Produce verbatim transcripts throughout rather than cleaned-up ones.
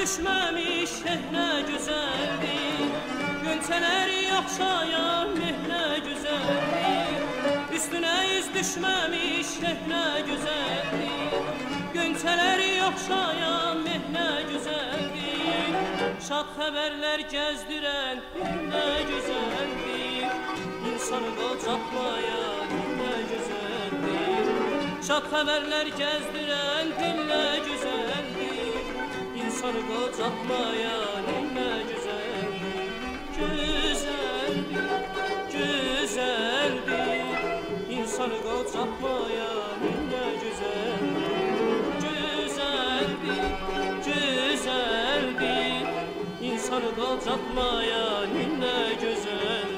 düşməmiş eh nə gözəldir, Gönçələri yaxşayan eh nə gözəldir, Üstünə iz düşməmiş eh nə gözəldir, Gönçələri yaxşayan eh nə gözəldir, Şad xəbərlər gəzdirən eh nə gözəldir, İnsanı qocaqlayan eh nə gözəldir, Şad xəbərlər gəzdirən eh nə gözəldir, İnsanı qocaqlayan eh nə gözəldir, Gözəldir, gözəldir, İnsanı qocaqlayan eh nə gözəldir, Gözəldir, gözəldir, İnsanı qocaqlayan eh nə gözəldir.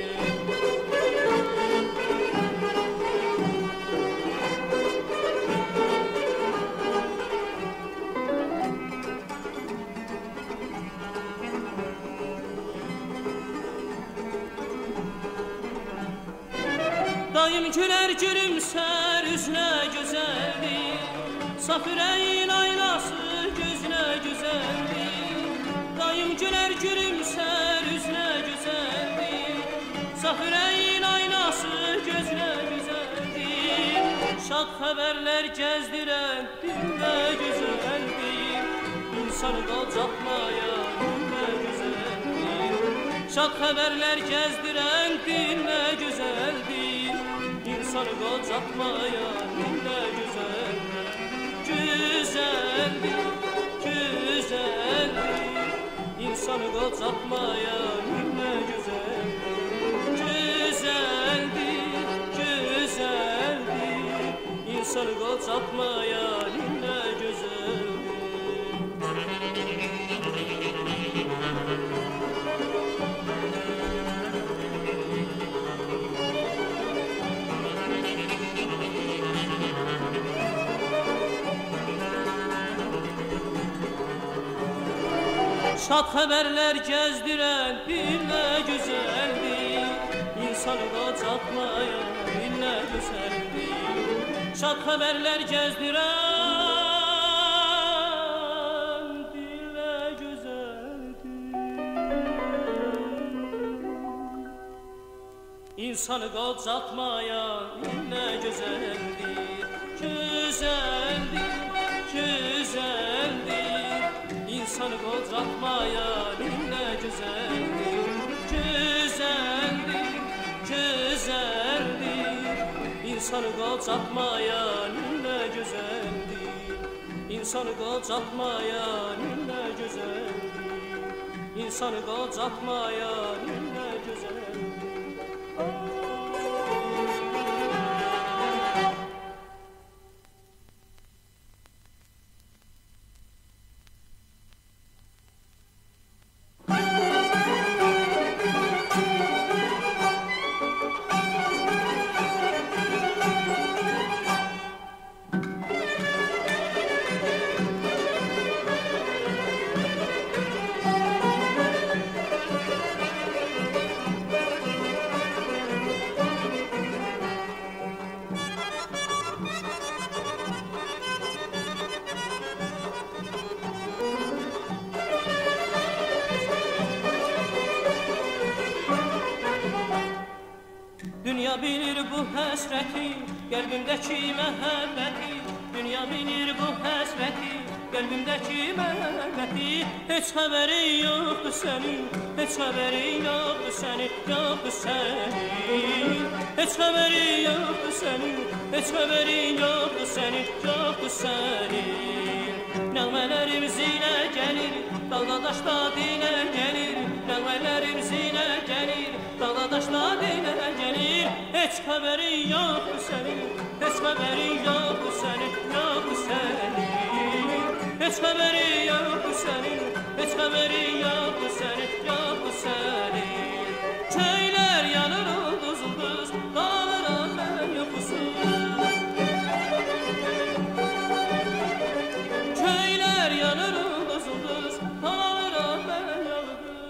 Daim gülər gülümsər üzünə gözəldir, Saf ürəyin aynası gözünə gözəldir, Daim gülər gülümsər üzünə gözəldir, Saf ürəyin aynası gözünə gözəldir, Şad xəbərlər gəzdirən dilə gözəldir, İnsanı qocaqlayan dilə gözəldir, Şad xəbərlər gəzdirən dilə gözəldir, İnsanı qocaqlayan nə gözəldir, Gözəldir, gözəldir, İnsanı qocaqlayan nə gözəldir, Gözəldir, gözəldir, İnsanı qocaqlayan nə gözəldir. Şad xəbərlər gəzdirən dilə gözəldir, İnsanı qocaqlayan dilə gözəldir, Şad xəbərlər gəzdirən dilə gözəldir, İnsanı qocaqlayan dilə gözəldir, Gözəldir, gözəldir, İnsanı qocaqlayan nə gözəldir, Gözəldir, gözəldir, İnsanı qocaqlayan nə gözəldir, İnsanı qocaqlayan nə gözəldir, İnsanı qocaqlayan nə gözəldir. Dünya bilir bu həsrəti, qəlbimdəki məhəbbəti, Dünya bilir bu həsrəti, qəlbimdəki məhəbbəti, Heç xəbərin yoxdur sənin, heç xəbərin yoxdur sənin, yoxdur sənin, Heç xəbərin yoxdur sənin, heç xəbərin yoxdur sənin, yoxdur sənin. Nəğmələrim zinə gəlir, dağda daşda dilə gəlir, Nəğmələrim zinə gəlir, dağda daşda dilə gəlir, Heç xəbərin yoxdur sənin, heç xəbərin yoxdur sənin, yoxdur sənin, Heç xəbərin yoxdur sənin, heç xəbərin yoxdur sənin, yoxdur sənin. Köylər yanır ulduz ulduz, qalıram mən yoxusuz, Köylər yanır ulduz ulduz, qalıram mən yoxusuz.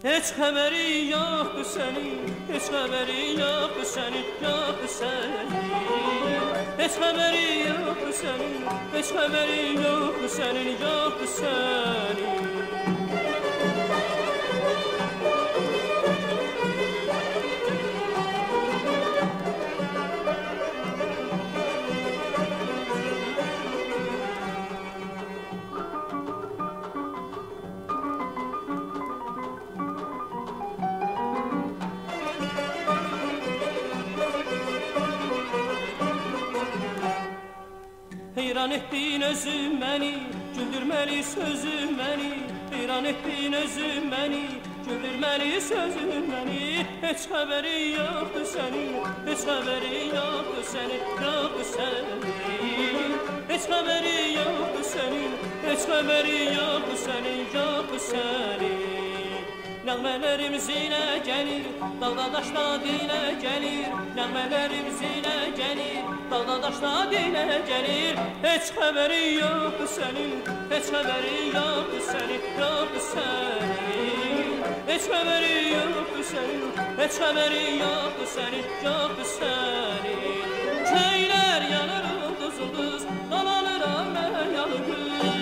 Heç xəbəri yoxdur sənin, heç xəbəri yoxdur sənin, yoxdur sənin. Heç xəbəri yoxdur sənin, heç xəbəri yoxdur sənin, yoxdur sənin. Heyran etdin özüm məni, güldürməli sözüm məni. Heyran etdin özüm məni, güldürməli sözüm məni. Heç xəbəri yoxdur sənin, heç xəbəri yoxdur sənin, yoxdur sənin. Heç xəbəri yoxdur sənin, heç xəbəri yoxdur sənin, yoxdur sənin. Nəğmələrimiz ilə gəlir, dağda daşda dilə gəlir. Nəğmələrimiz ilə gəlir, dağda daşda dilə gəlir. Heç xəbəri yoxdur sənin, heç xəbəri yoxdur sənin, yoxdur sənin. Heç xəbəri yoxdur sənin, heç xəbəri yoxdur sənin, yoxdur sənin. Köylər yanır ulduz ulduz, dolanıram mən yalnız.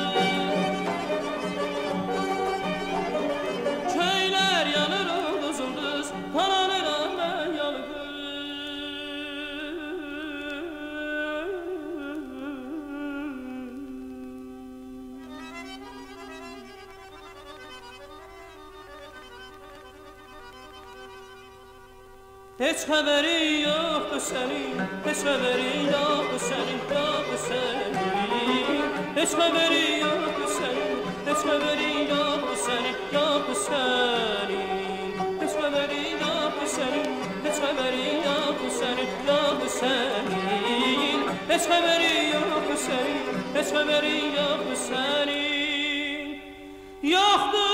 Heç xəbəri yoxdur sənin, heç xəbəri yoxdur sənin, yoxdur sənin. Heç xəbəri yoxdur sənin, heç xəbəri yoxdur sənin, yoxdur sənin. Heç xəbəri yoxdur sənin, heç xəbəri yoxdur sənin, yoxdur sənin. Heç xəbəri yoxdur sənin, heç xəbəri yoxdur sənin, yoxdur.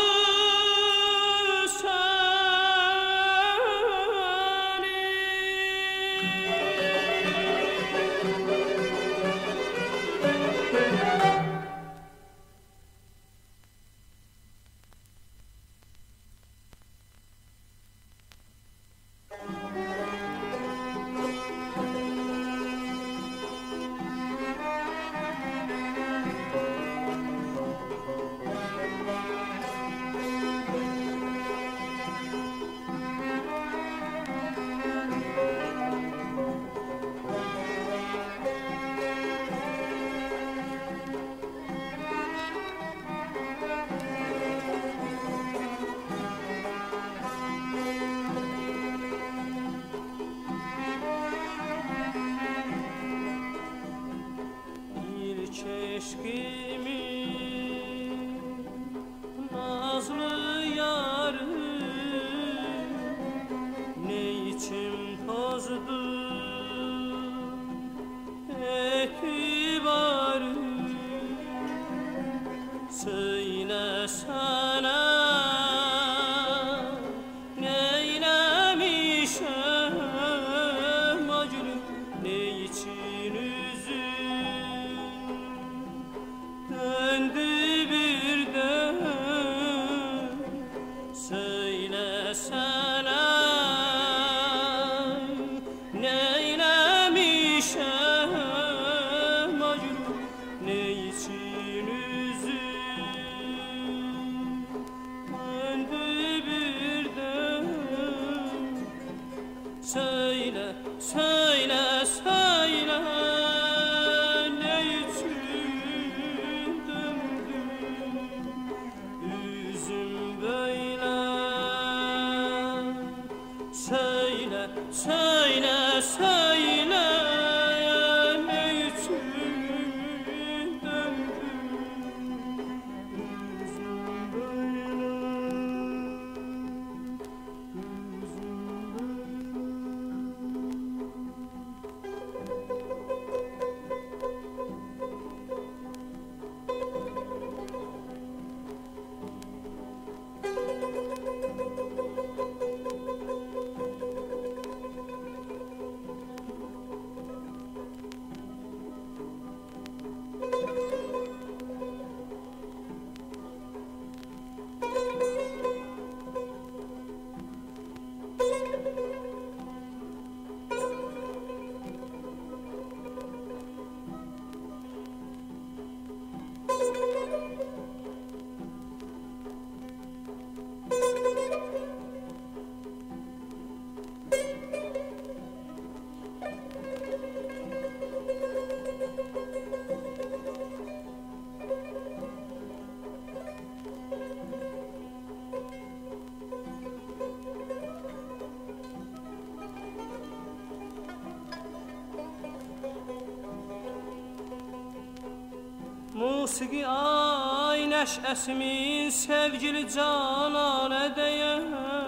Musiqi ay nəşəsimin sevgili cananə dəyər.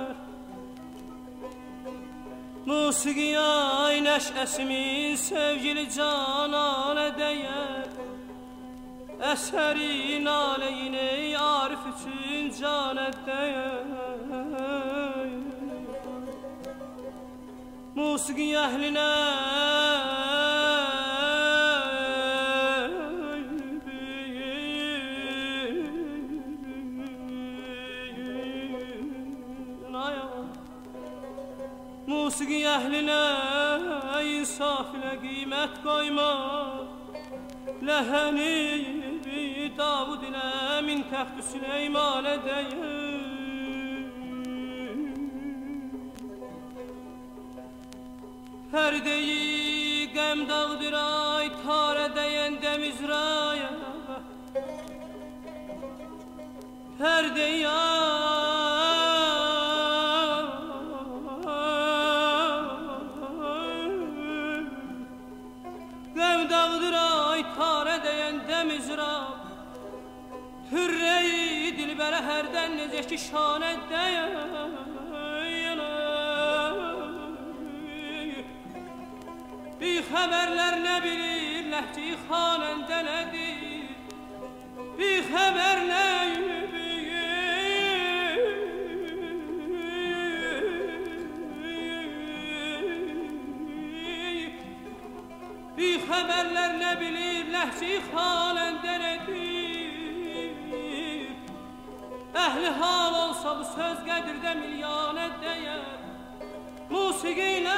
Musiqi ay nəşəsimin sevgili cananə dəyər. Əsərin aleyhine arif üçün canə dəyər. Musiqi əhlinə Musiqi əhlinə insaf ilə qiymət qoyma. Ləhəni Davud ilə min təxtü Süleymanə dəyər. Hər deyi qəm dağdır ay tarə dəyən dəmizraya. Hər deyi qəm dağdır ay tarə dəyən dəmizraya. Hürreyi dilbərə hərdən necə ki şanə dəyər. Bir xəbərlər nə bilirlər ki xanəndə nədir. Bir xəbərlər Bir xəbərlər nə bilirlər ki xanəndə nədir. Əhli hal olsa bu söz qədirdə milyanə dəyər. Musiqi ilə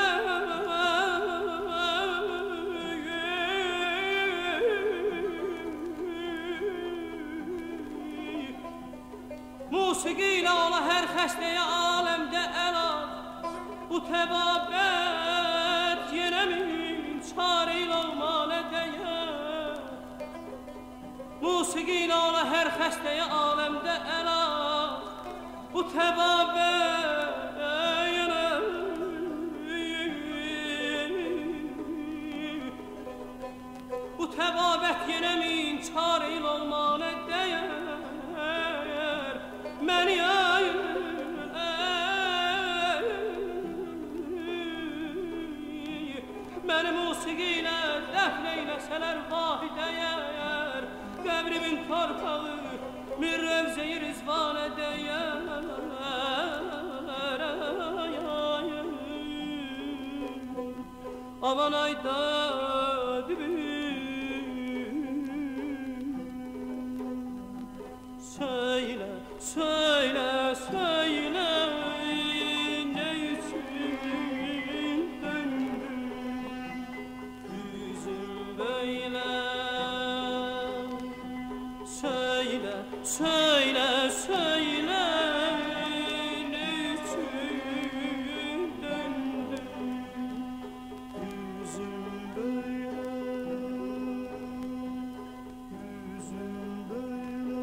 Musiqi ilə ola hər xəstəyə aləmdə əlac. Bu təbabət yenə min çarə ilə olmalı dəyər. Musiqi ilə ola hər xəstəyə aləmdə əlac. Bu təbabət yenə Bu təbabət yenə min çarə ilə olmalı dəyər. Məni ayır Məni musiqi ilə dəfn eyləsələr vahi dəyər. Qəbrimin torpağı min rəvzəyi rizvanə dəyər. Aman ayda Söylə, söylə, söylə ne üçün döndü yüzüm böyle. Söylə, söylə, söylə ne üçün döndü yüzüm böyle. Yüzüm böyle.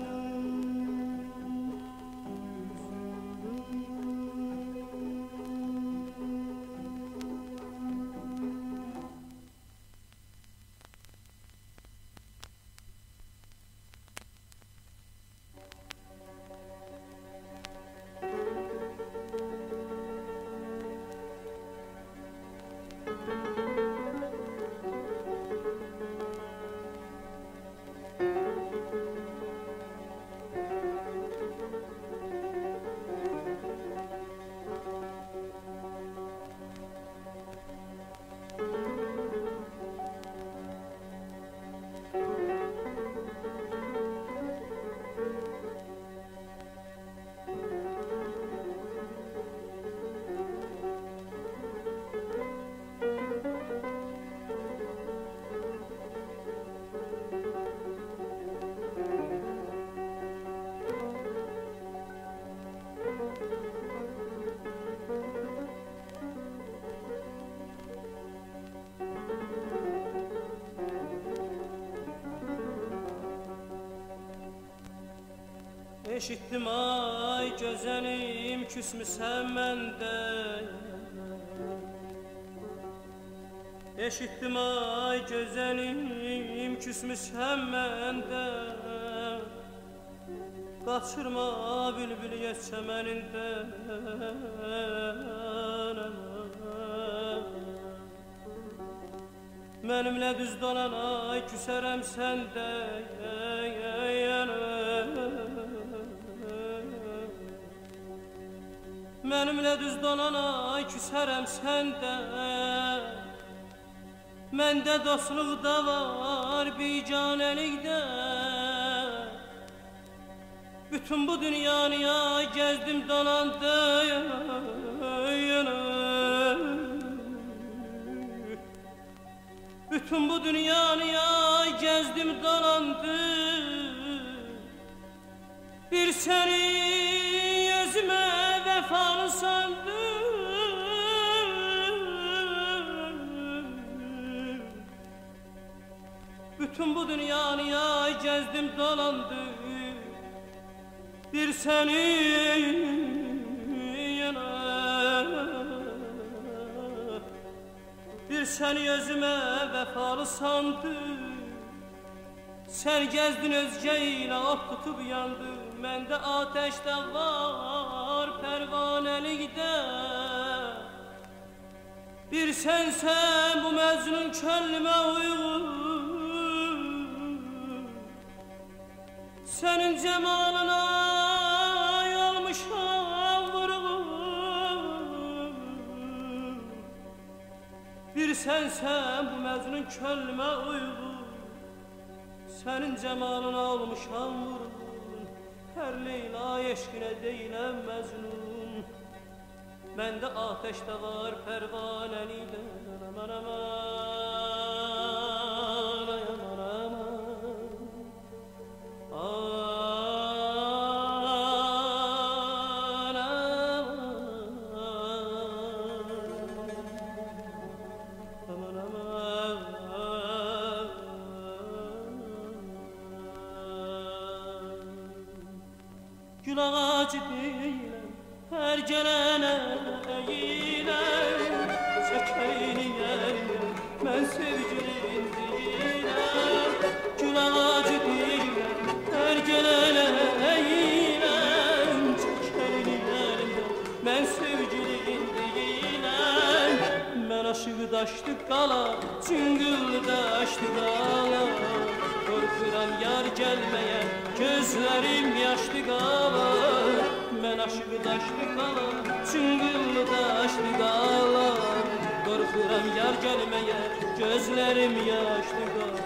Eşitdim ay gözəlim küsmüsən məndə. Eşitdim ay gözəlim, küsmüşəm məndən. Qaçırma bülbül yes çəmənindən. Mənimlə düz dolan ay küsərəm səndə. Mənimlə düz dolan ay küsərəm səndə. Məndə dostluq da var, bicanəlikdə. Bütün bu dünyanı ya gəzdim dolandım. Bütün bu dünyanı ya gəzdim dolandım. Bir səni özümə vəfalı sandım. Bütün bu dünyanı ya gəzdim dolandım. Bir səni yana, bir səni özümə vəfalı sandım. Sən gəzdin özgə ilə ot tutub yandın. Məndə ateşdə var pərvanəlikdə. Bir sənsən bu məcnun könlümə uyğun. Sənin cəmalına yolmuşam vurğun. Bir sənsən bu məcnun könlümə uyğun. Sənin cəmalına olmuşam vurğun. Hər Leyla eşqinə deyiləm məcnun. Məndə ateşdə var pərvanəlikdə. Aman aman, ay aman aman. Aman aman, aman aman. Gül ağacı deyiləm, hər gələnə əyiləm. Çəkəyini yərəm, mən sevgilin deyiləm. Gül ağacı deyiləm, hər gələnə əyiləm. Çəkəyini yərəm, mən sevgilin deyiləm. Mən aşığı daşdı qala, cüngüllü daşdı qala. Qorxuram yar gəlməyə, gözlərim yaşlı qala. Mən aşığı daşdı qala, cüngüllü daşdı qala. Qorxuram yar gəlməyə, gözlərim yaşlı qala.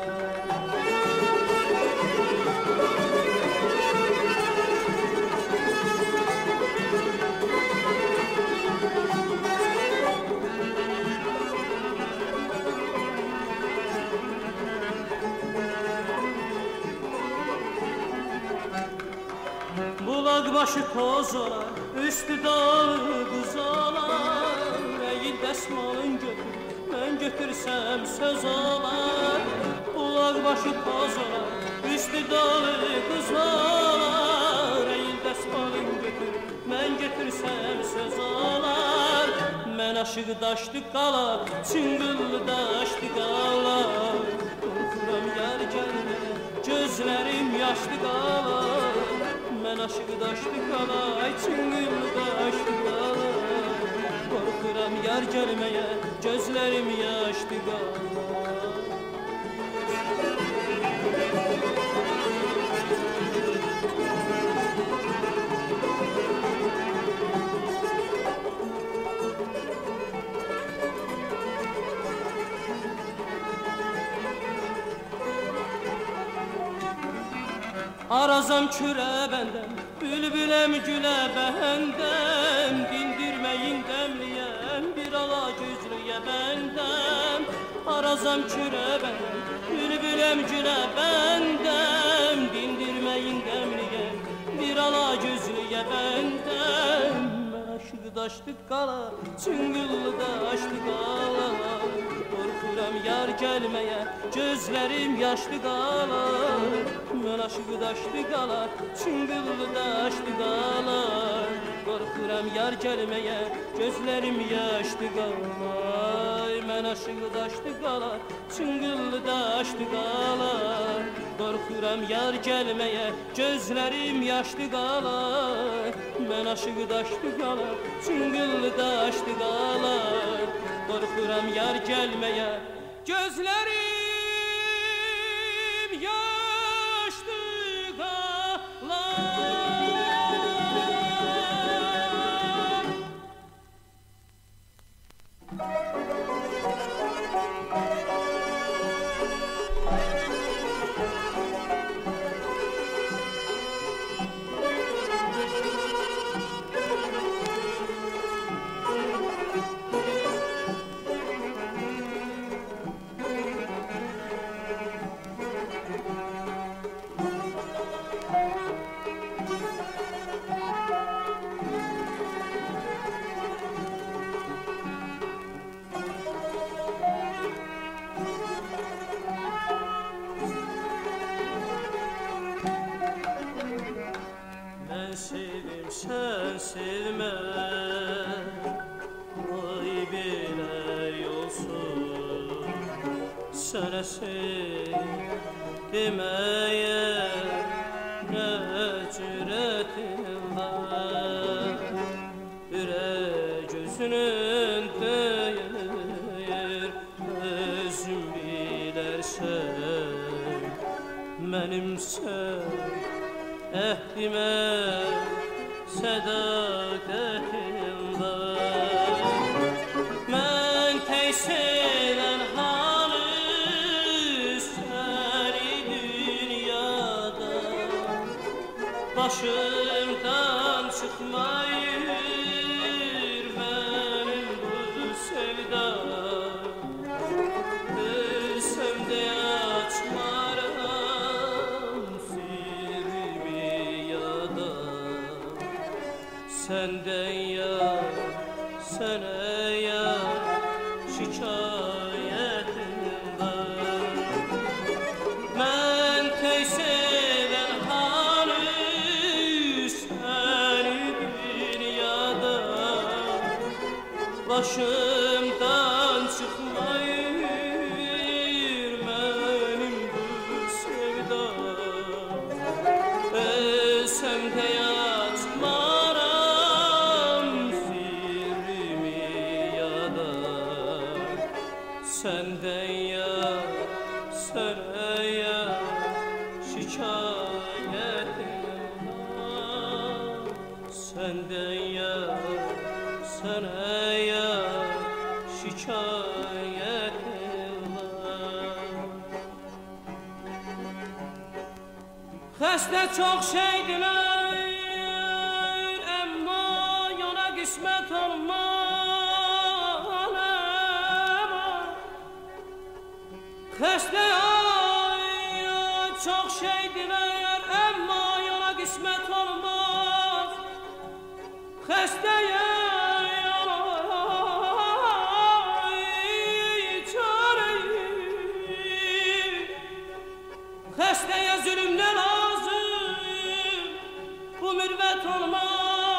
Bulaq başı toz olar, üstü dalı qız olar. Əyil dəsmalın götür, mən götürsəm söz olar. Bulaq başı toz olar, üstü dalı qız olar. Əyil dəsmalın götür, mən götürsəm söz olar. Mən aşığı daşdı qala, çingilli daşdı qala. Qorxuram yar gəlməyə, gözlərim yaşlı qala. Mən aşığı daşdı qala, çingilli daşdı qala. Qorxuram yar gəlməyə, gözlərim yaşlı qala. Arazam kürə bəndəm, bülbüləm gülə bəndəm. Dindirməyin dəmliyəm, bir ala güzlüyə bəndəm. Arazam kürə bəndəm, bülbüləm gülə bəndəm. Dindirməyin dəmliyəm, bir ala güzlüyə bəndəm. Mən aşığı daşdı qala, çingilli daşdı qala. Qorxuram yar gəlməyə, gözlərim yaşlı qala. Mən aşığı daşdı qala, çingilli daşdı qala. qorxuram yar gəlməyə, gözlərim yaşdı qalar. Mən aşığı daşdı qalar, çıngıllı daşdı qalar. Qorxuram yar gəlməyə, gözlərim yaşdı qalar. Mən aşığı daşdı qalar, çıngıllı daşdı qalar. Qorxuram yar gəlməyə, gözlərim sen sevme, ay belə yolsun. Sənə sev deməyə nə cürətin var. Ürək gözünün deyir, özün bilərsən. Mənimsən əhdimə sədaqətin var. Mən tək sevən hanı səni dünyada, başımdan çıxmayır mənim bu sevda. Ölsəm də açmaram sirrimi yada. Səndən yar, sənə yar şikayətim var. Mən tək sevən hanı səni dünyada, başımdan çıxmayır mənim bu sevda. Ölsəm də səndən yar, sənə yar şikayətim var. Səndən yar, sənə yar şikayətim var. Xəstə çox şeydilər, əmma yana qismət olmaz. Xəstə çox şeydilər, əmma yana qismət olmaz. Xəstəyə xəstəyə zülüm nə lazım, bu mürvət olmaz.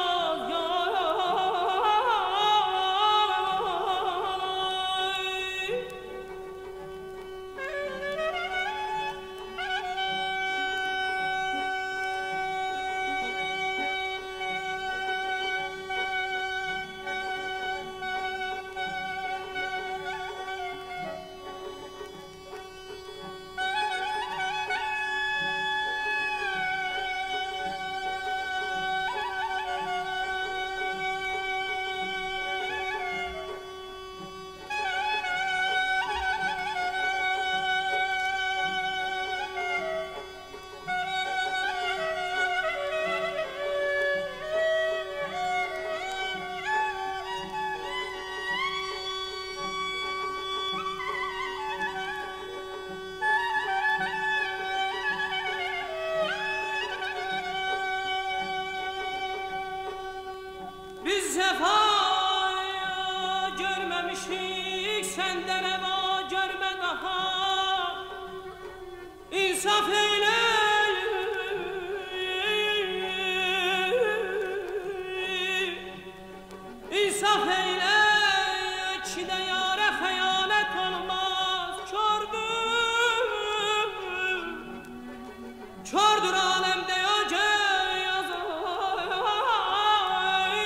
Zəfaya görməmişik, səndən əva görmə daha. İnsaf eylə, İnsaf eyle ki de yâre xəyanət olmaz. Kördür, kördür aləmdə yoca yazay.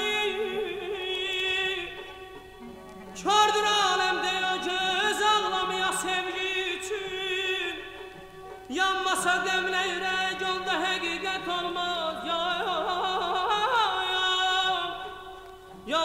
Kördür aləmdə yoca ağlamaya sevgi üçün. Yanmasa demlə yürək onda həqiqət olmaz. Ya ya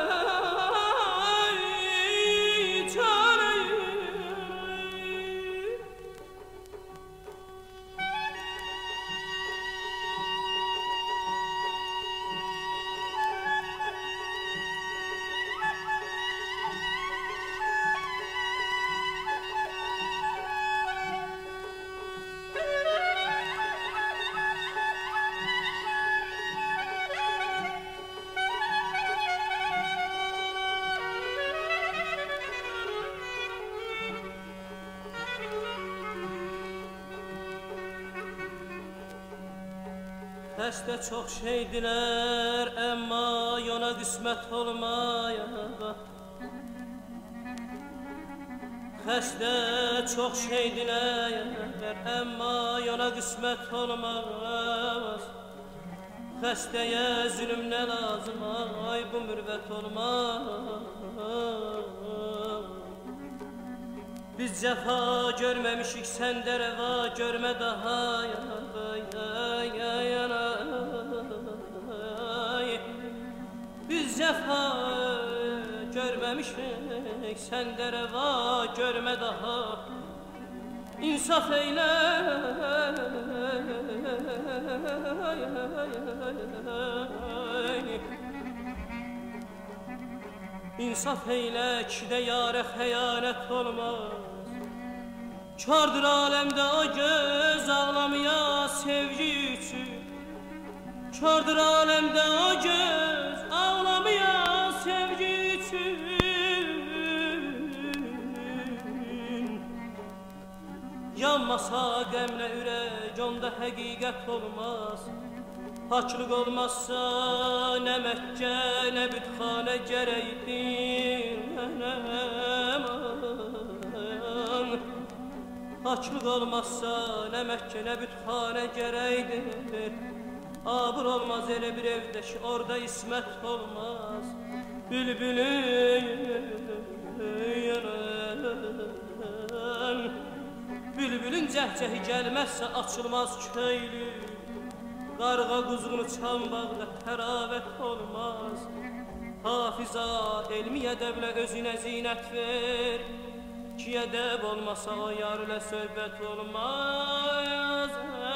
Xəstə çox şeydilər, əmma ona qismət olmayar. Xəstə çox şeydilər, əmma ona qismət olmaz. Xəstəyə zülüm nə lazım, ay bu mürvət olmaz. Biz cəfa görməmişik, səndə rəva görmə daha. Biz cəfa görməmişik, səndə rəva görmə daha. İnsaf eylə, İnsaf eylə ki də yarə xəyanət olmaz. Kördür aləmdə o göz ağlamaya sevgi üçün. Kördür aləmdə o göz ağlamaya sevgi üçün. Yanmasa qəmlə ürək onda həqiqət olmaz. Paklıq olmazsa nə Məkkə, nə bütxanə gərəkdir mənəm. Paklıq olmazsa nə Məkkə, nə bütxanə gərəkdir. Abır olmaz elə bir evdə ki, orada ismət olmaz. Bülbülün Bülbülün cəhcəhi gəlməzsə açılmaz köylü. Qarğa quzğunu çan bağda təravət olmaz. Hafiza elmi ədəblə özünə zinət ver, ki ədəb olmasa o yarlə söhbət olmaz.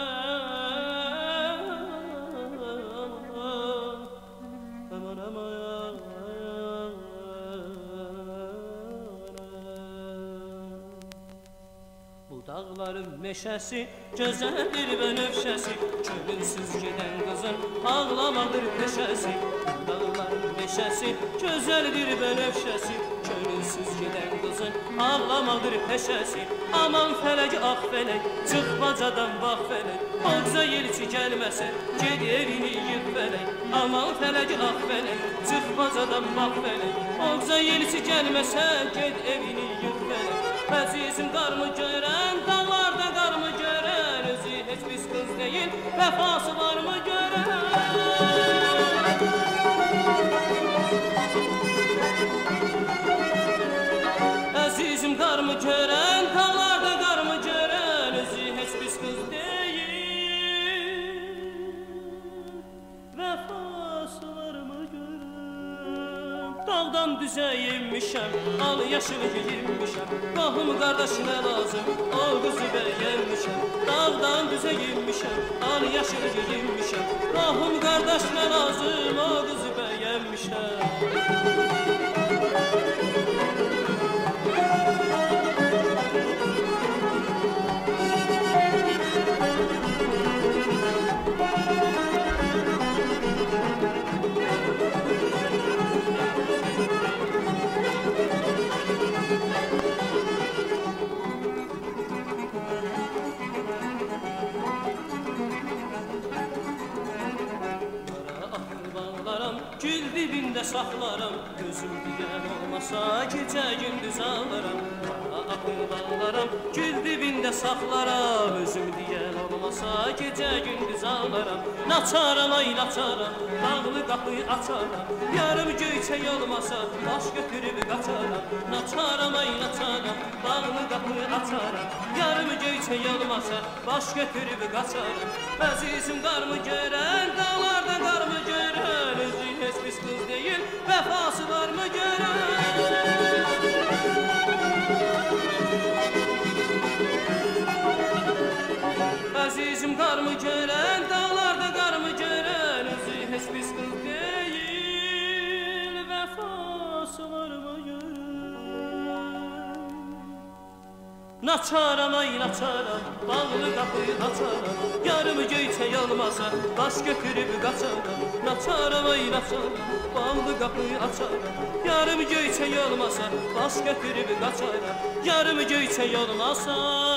Aman aman dağların meşəsi, gözəldir bənövşəsi, çölünsüz gedən qızın ağlamadır peşəsi. Dağların meşəsi, gözəldir bənövşəsi, çölünsüz gedən qızın ağlamadır peşəsi. Aman fələk, ax fələk, çıx bacadan bax fələk, Oğza yelçi gəlməsə, ged evini yıx fələk. Aman fələk, ax fələk, çıx bacadan bax fələk, Oğza yelçi gəlməsə, ged evini yıx fələk. Əzizim qarmı görən, dağlarda qarmı görən, özü heç pis qız deyil, vəfası varmı görən. Əzizim qarmı görən, dağlarda qarmı görən, özü heç pis qız deyil, vəfası varmı görən. Dağdan düzə yemişəm, al yaşıl giyinmişəm, Qahım qardaşına lazım, o qızı bəyənmişəm. Dağdan düzə yemişəm, al yaşıl giyinmişəm, Qahım qardaşına lazım, o qızı bəyənmişəm. saxlaram, özüm deyən olmasa gecə gündüz ağlaram. Axı bağlaram, gül dibində saxlaram, özüm deyən olmasa gecə gündüz ağlaram. Naçaram, ay naçaram, bağlı qapı açaram, yarım göyçək olmasa baş götürüb qaçaram. Naçaram, ay naçaram, bağlı qapı açaram, yarım göyçək olmasa baş götürüb qaçaram. Əzizim qarmı görən, dağlarda qarmı görən, özü heç pis qız deyil, vəfası varmı görən. Əzizim qarmı görən, dağlarda qarmı görən, özü heç pis qız deyil, vəfası varmı görən. Naçaram, ay naçaram, bağlı qapı açaram, yarım göyçək olmasa baş götürüb qaçaram. Naçaram, ay naçaram, bağlı qapı açaram, yarım göyçək olmasa baş götürüb qaçaram. Yarım göyçək olmasa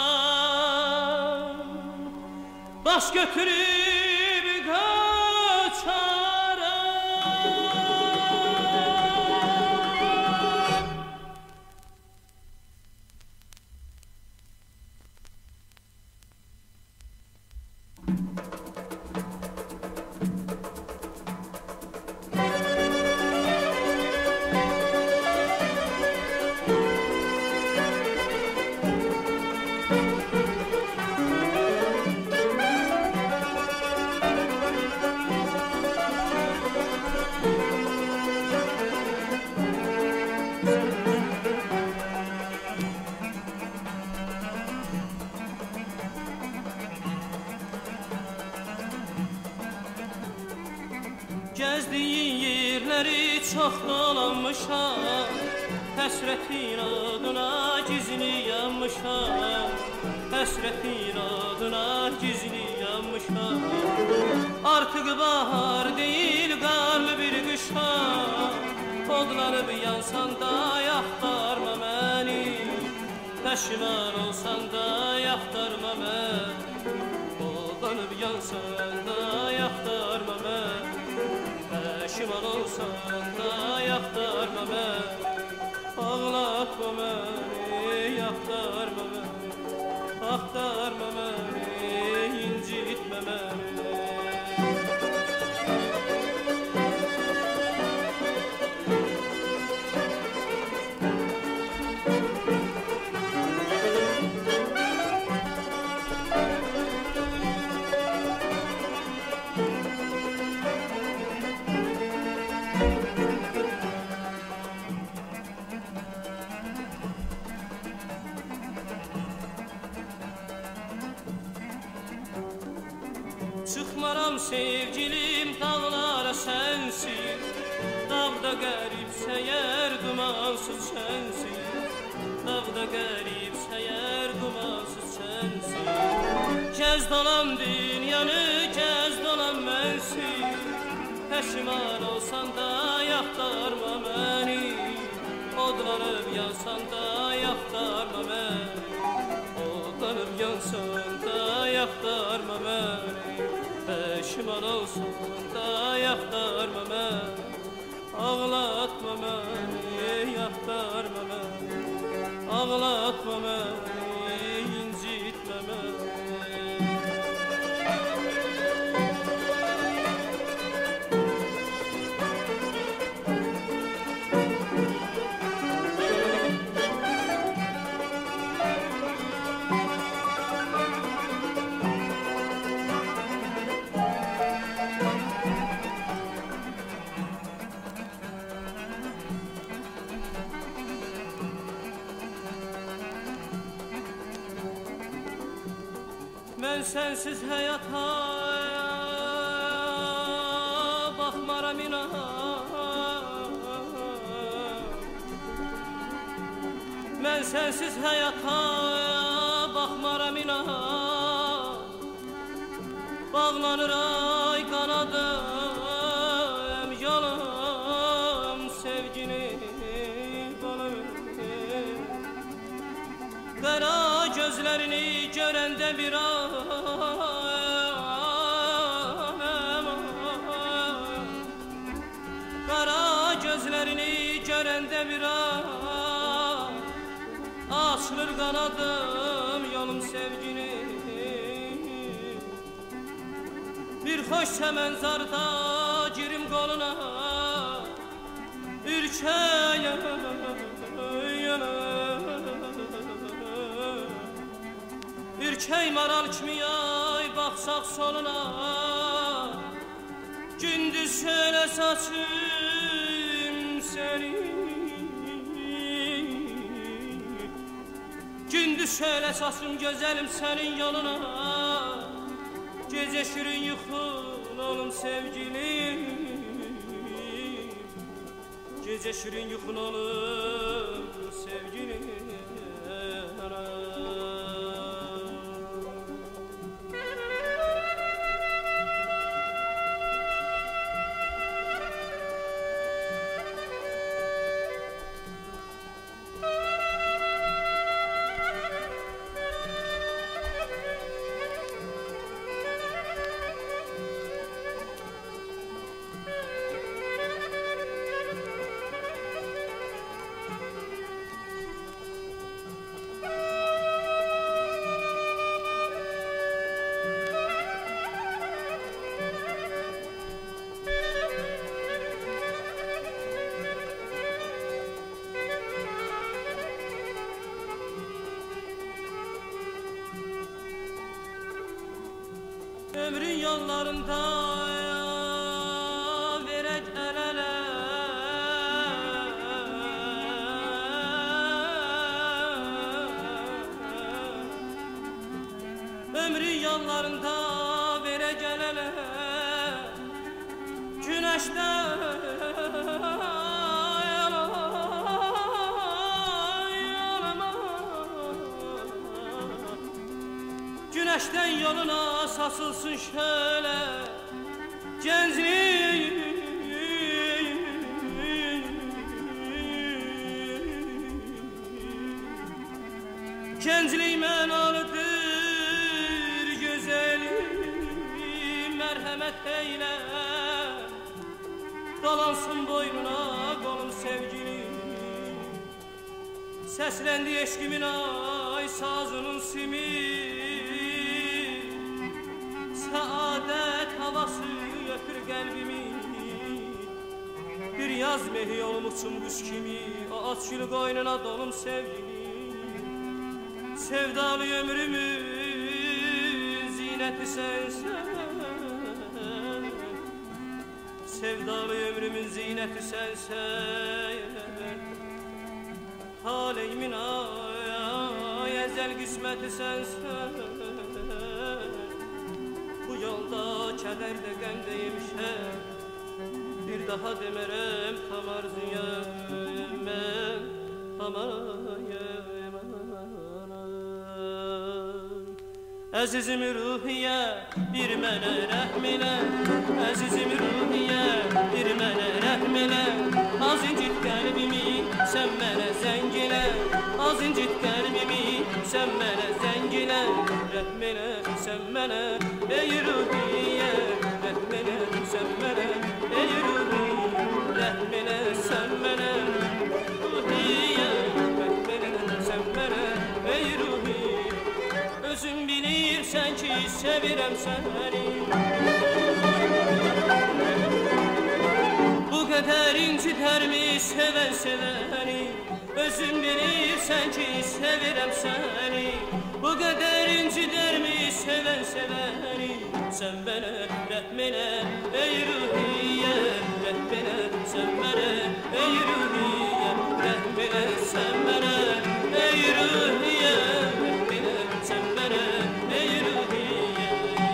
baş götürüb qaçaram. Gəzdiyin yerləri çox dolanmışam, həsrətin adına gizli yanmışam, həsrətin adına gizli yanmışam. Artıq bahar deyil, qarlı bir qışam, odlanıb yansan da yaxtarma məni, peşman olsan da yaxtarma məni, odlanıb yansan da yaxtarma məni. Peşman olsan da yaxtarma məni, ağlatma məni, yaxtarma məni, axtarma məni, incitmə məni. Çıxmaram sevgilim dağlara sənsiz, dağda qərib səyər dumansız sənsiz, dağda qərib səyər dumansız sənsiz. Gəz dolan dünyanı, gəz dolan mənsiz, peşman olsan da yaxtarma məni, odlanıb yansan da yaxtarma məni, odlanıb yansan da yaxtarma məni. Peşman olsan da yaxtarma məni, ağlatma məni, yaxtarma məni, ağlatma məni, incitmə məni. Mən sənsiz həyata baxmaram inan, mən sənsiz həyata baxmaram inan, bağlanır ay qanadım, yolum sevgini bana ver. Qara gözlərini görəndə bir an, qara gözlərini görəndə bir an açılır qanadım yolum sevgini. Bir xoş səmənzarda girim qoluna ürkəyəm ürkək maral kimi yay baxsaq soluna gündüz şöyle saçım səni gündüz şöyle saçım gözəlim sənin yoluna gecə şirin yuxun olum sevgilim gecə şirin yuxun olum sevgilim. Ömrün yollarında verək əl-ələ Ömrün yollarında verək əl-ələ Günəşdən Güneşten yoluna saçılsın şöyle Gənclik Gənclik mənalıdır gözəlim Mərhəmət eylə dolansın boynuna qolum sevgilim Səsləndi eşkimin ay sazının simi Saadət havası öpür qəlbimi Bir yaz mehi olmuşum quş kimi O açgül qoynuna dolum sevgilim Sevdalı ömrümün zinəti sənsən Sevdalı ömrümün zinəti sənsən Taleyimin ay əzəl qisməti sənsən Bu yolda kədər də qəm də yemişəm Bir daha demərəm tam arzuyam mən Tam arzuyam Əzizim ruhiyə bir mənə rəhm elə Əzizim ruhiyə bir mənə rəhm elə Az incit qəlbimi sən mənə zəng elə Az incit qəlbimi sən mənə zəng elə Rəhm elə sən mənə ey ruhiyə Rəhm elə sən mənə ey ruhiyə Rəhm elə sən mənə ruhiyə Rəhm elə sən mənə ey ruhiyə Özün bilirsən ki sevirəm səni Bu qədər incitərmi sevən sevəni Özün bilirsən ki sevirəm səni Bu qədər incitərmi sevən sevəni Sən mənə rəhm elə ey ruhiyə Rəhm elə sən mənə ey ruhiyə Rəhm elə sən mənə ey ruhiyə Rəhm elə sən mənə ey ruhiyə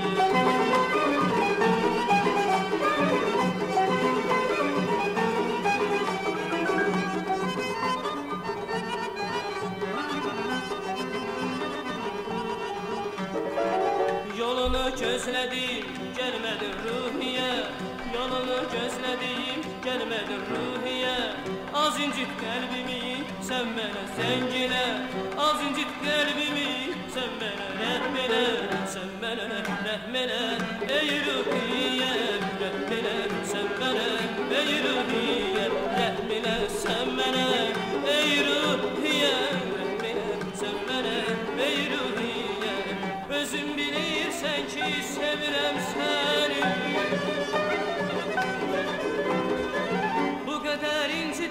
Yolunu gözlədim, gəlmədin ruhiyə Yolunu gözlədim, gəlmədin ruhiyə Az incit qəlbimi, sən mənə zəng elə Az incit qəlbimi, sən mənə rəhm elə Sən mənə rəhm elə, ey ruhiyə Rəhm elə, sən mənə, ey ruhiyə Rəhm elə, sən mənə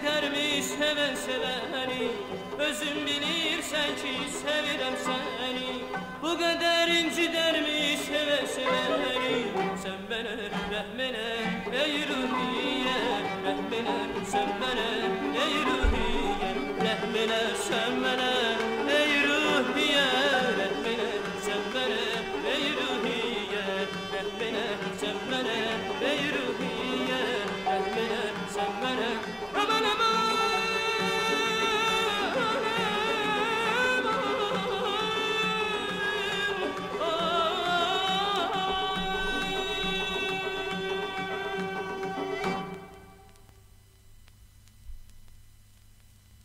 incitermi seven sevəni? Özün bilirsən ki, sevirəm səni. Bu qədər incidermi seven sevəni? Sən mənə rəhm elə, ey ruhiyyə, rəhm elə, sən mənə, ey ruhiyyə, rəhm elə, sən mənə.